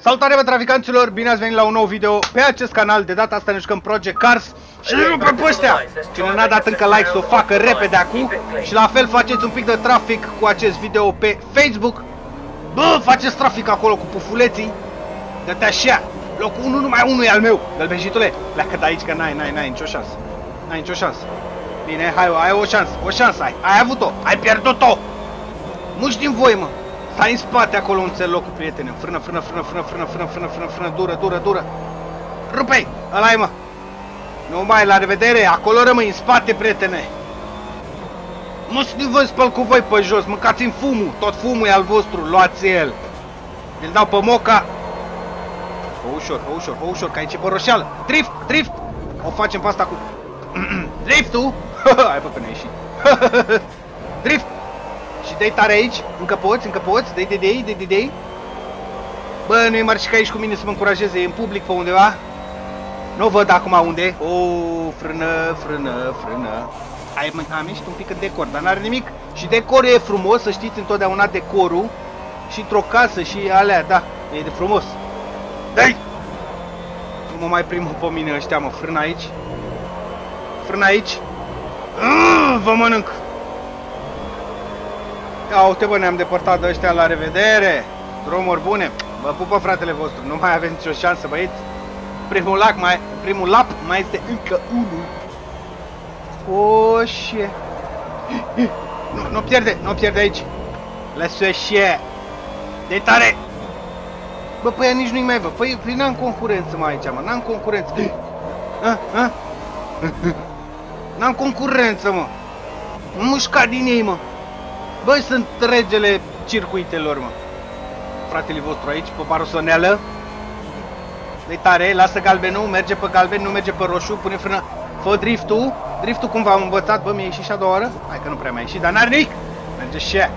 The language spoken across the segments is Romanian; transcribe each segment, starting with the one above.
Salutare, bă, traficanților! Bine ați venit la un nou video pe acest canal. De data asta ne jucăm Project Cars și nu pe ăștia. Cine n-a dat încă like să o facă repede acum. Și la fel faceți un pic de trafic cu acest video pe Facebook. Bă, faceți trafic acolo cu pufuleții. Dă-te așa. Locul 1 numai 1 e al meu. Gălbenjitule, pleacă de aici că n-ai nicio șansă. N-ai nicio șansă. Bine, hai, ai o șansă ai. Ai avut-o, ai pierdut-o. Muși din voi, mă. Stai în spate acolo un țel locul, prietene. Frână, dură. Rupe-i, ăla-i, mă. Nu mai, la revedere, acolo rămâi, în spate, prietene. Muși din voi, spăl cu voi pe jos, mâncați-mi fumul. Tot fumul e al vostru, luați el. Îl dau pe moca. Fă ușor, că aici e boroșeală. Drift. O facem pe asta cu driftul. Hai, bă, că ne-a ieșit. Drift. Și dai tare aici, încă poți, dai. Bă, nu e Marcica aici cu mine să mă încurajeze, e în public pe undeva. Nu văd acum unde. Frână. Am ieșit un pic în decor, dar n-are nimic. Și decorul e frumos, să știți întotdeauna decorul. Și într-o casă și alea, da, e de frumos. Dai! Nu mă mai primă pe mine ăștia, mă, frână aici. Vă mănânc! Ia uite, bă, ne-am depărtat de ăștia, la revedere! Drumuri bune! Vă pupă fratele vostru, nu mai aveți nicio șansă, băieți! Primul lap mai este încă unul! Oșie! Nu pierde aici! Lăsă și! De tare! Bă, păi nici nu-i mai văd, păi n-am concurență, mă, aici, mă, n-am concurență! N-am concurență, mă! Nu mușca din ei, mă! Băi, sunt regele circuitelor, mă. Fratele vostru aici, pe barosoneală. De tare, lasă galbenul, merge pe galben, nu merge pe roșu, pune frână. Fă driftul. Driftul cum v-am învățat, bă, mi-a ieșit și a doua oră. Hai că nu prea mi-a ieșit, dar n-are nimic. Merge și ea.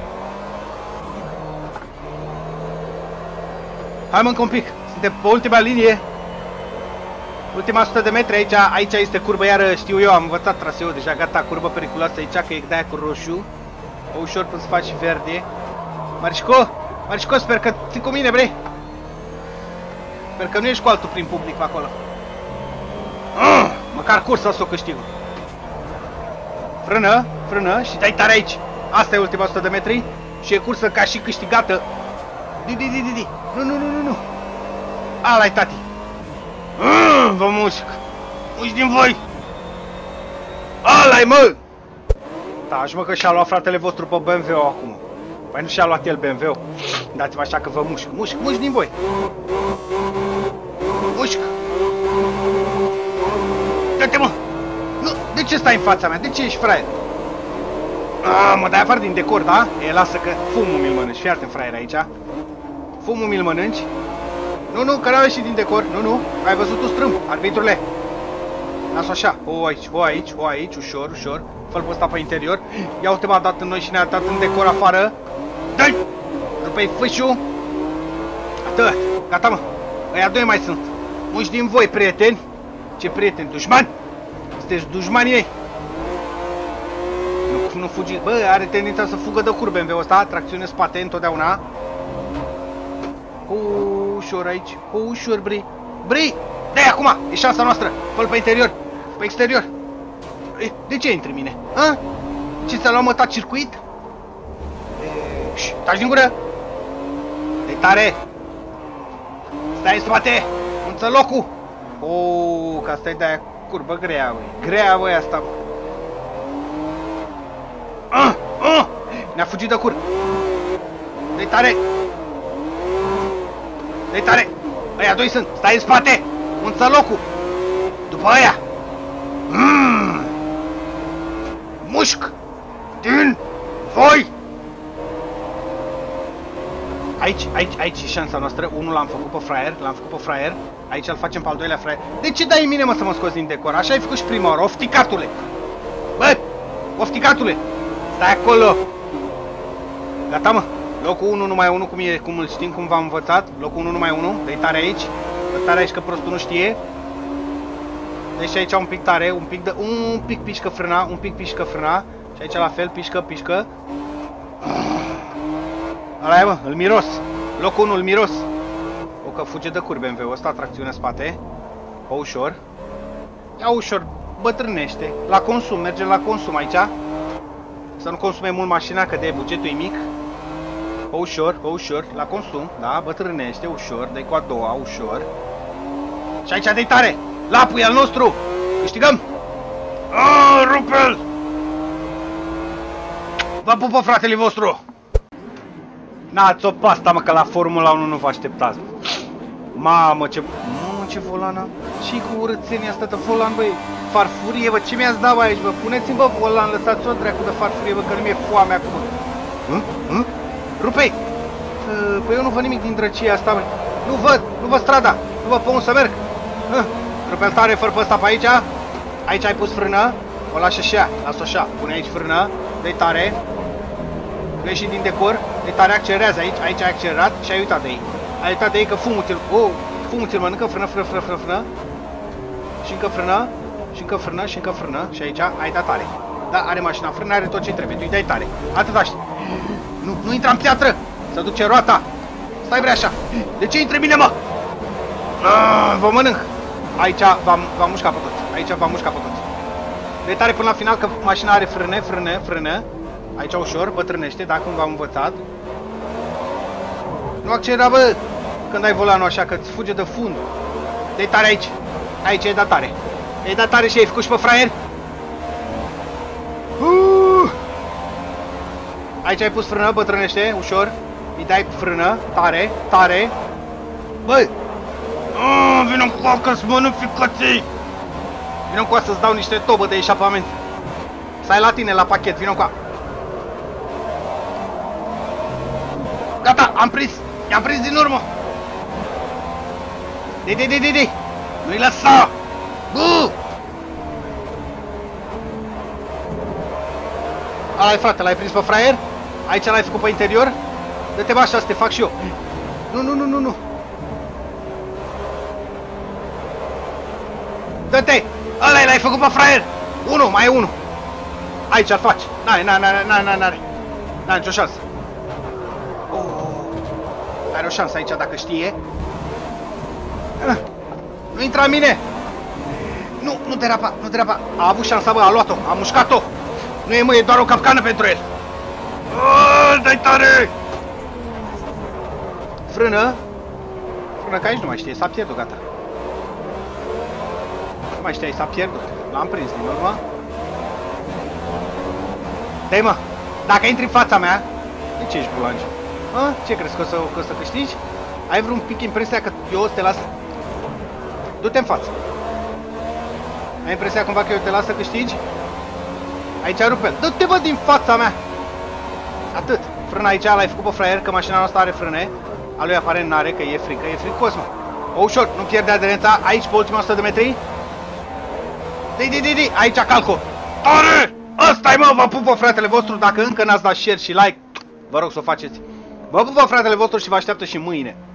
Hai, mă, încă un pic. Suntem pe ultima linie. Ultima 100 de metri aici este curbă, iară, știu eu, am învățat traseul deja, gata, curbă periculoasă aici, că e de-aia cu roșu. O ușor până să faci verde. Marcico, sper că ții cu mine, bre. Sper că nu ești cu altul prin public pe acolo. Măcar cursa să o câștig. Frână și dai tare aici. Asta e ultima 100 de metri. Și e cursă ca și câștigată. Di. Nu. Ala-i, tati. Vă mușc. Mușc din voi. Ala-i, mă. Taci, mă, că și-a luat fratele vostru pe BMW acum. Păi nu și-a luat el BMW-ul. Dați-vă așa că vă mușc din voi. Mușc. Dă-te, mă. Nu, de ce stai în fața mea? De ce ești fraier? Mă dai afară din decor, da? E, lasă că fumul mi-l mănânci. Fii atent, fraier, aici. Fumul mi-l mănânci. Nu, că n-au ieșit din decor. Nu. Ai văzut tu strâmb, arbitrule. Las-o așa. O aici, ușor. Fă-l pe ăsta pe interior. Ia uite, m-a dat în noi și ne-a dat în decor afară. Dă-i! Rupe-i fâșul. Atât. Gata, mă. Ăia doi mai sunt. Muși din voi, prieteni. Ce prieteni? Dușmani? Sunteți dușmanii ei. Nu fugi. Bă, are tendința să fugă de curbe BMW-ul ăsta. Tracțiune spate întotdeauna. Ușor aici. Ușor, Bri. Dă-i acum. E șansa noastră. Fă-l pe interior. Pe exterior. De ce intri în mine? Ce ți-a luat, mă, circuit? Taci din gură! De tare! Stai în spate! Unță locul! Că asta e de-aia curbă grea, băi. Grea, băi, asta. Ne-a fugit de cur! De tare! Aia doi sunt! Stai în spate! Unță locul! După aia! Mușc din voi! Aici e șansa noastră. Unul l-am făcut pe fraier. Aici îl facem pe al doilea fraier. De ce dai în mine, mă, să mă scoți din decor? Așa ai făcut și prima oară, ofticatule. Bă, ofticatule. Stai acolo. Gata, mă. Locul 1 numai 1, cum îl știm, cum v-am învățat. Locul 1 numai 1. Dă-i tare aici. Dă tare aici că prostul nu știe. Deci aici un pic tare, un pic pișcă frâna, și aici la fel, pișcă. Ăla e, mă, îl miros. Locul 1 îl miros. O că fuge de curbe BMW-ul ăsta, tracțiune în spate. Pe ușor. Ia ușor, bătrânește. La consum, merge la consum aici. Să nu consume mult mașina, că de bugetul e mic. Pe ușor, la consum. Da, bătrânește, ușor, dai cu a doua, ușor. Și aici de tare. Lapul e al nostru. Câștigăm. Rupe-l. Vă pupă, fratele vostru. N-ați o pasta, mă, că la Formula 1 nu vă așteptați. Mamă, ce volană. Și cu urățenia asta de volan, băi. Farfurie, bă, ce mi-ați dat aici, bă? Puneți-mi, bă, volan, lăsați-o dracu de farfurie, bă, că nu mi-e foame acum. Rupe-i! Păi eu nu văd nimic din drăcia asta, bă. Nu văd strada. Nu văd pe unde să merg. Rupe-l tare, fără pe ăsta pe aici. Aici ai pus frână. O lași așa, las-o așa. Pune aici frână. Dă-i tare. Nu ieși din decor. Dă-i tare, accelerează aici. Aici ai accelerat și ai uitat de ei. Ai uitat de ei că fumul ți-l mănâncă. Frână. Și încă frână. Și încă frână. Și aici ai dat tare. Da, are mașina frână, are tot ce trebuie. Tu-i dai tare. Atâta știi. Nu intra în piatră. Să duce roata. Stai bre așa. De ce intri bine, mă? Vă mănânc. Aici v-am mușcat pe toți. De tare până la final, că mașina are frâne. Aici ușor, bătrânește, dacă cum v-am învățat. Nu accelera, bă, când ai volanul așa, că îți fuge de fund. Dă-i tare aici. Aici e dat tare. E dat tare și ai făcut și pe fraier. Aici ai pus frână, bătrânește, ușor. Îi dai frână, tare. Băi! Vină cu acă să mănânc ficății! Vină cu să-ți dau niște tobă de eșapament. Stai la tine, la pachet, vină cu a. Gata, am prins! I-am prins din urmă! Dei! Nu-i lăsa! Bu! Ala-i, frate, l-ai prins pe fraier? Aici l-ai făcut pe interior? Dă-te bă așa să te fac și eu. Nu. Dă-te! Ăla l-ai făcut pe fraier! Mai e unul! Aici îl faci! N-are nicio șansă! Are o șansă aici dacă știe. Nu intra în mine! Nu derapa! A avut șansa, bă, a luat-o, a mușcat-o! Nu e, mă, e doar o capcană pentru el! Dai tare! Frână, că aici nu mai știe, s-a pierdut, gata. Nu mai știai, s-a pierdut. L-am prins din urmă. Dai, mă, dacă intri în fața mea, de ce ești bulangiu? Ce crezi, că o să câștigi? Ai vreun pic impresia că eu o să te las? Du-te în față. Ai impresia cumva că eu te las să câștigi? Aici rupe-l. Du-te, bă, din fața mea! Atât. Frâna aici l-ai făcut pe fraier, că mașina noastră are frâne. A lui aparent n-are, că e fricos, mă. O, ușor, nu pierde aderența. Aici, pe ultima 100 de metri. Dei, aici calco. Tare! Ăsta-i, mă, vă pupă, fratele vostru. Dacă încă n-ați dat share și like, vă rog să o faceți. Vă pupă, fratele vostru, și vă așteaptă și mâine.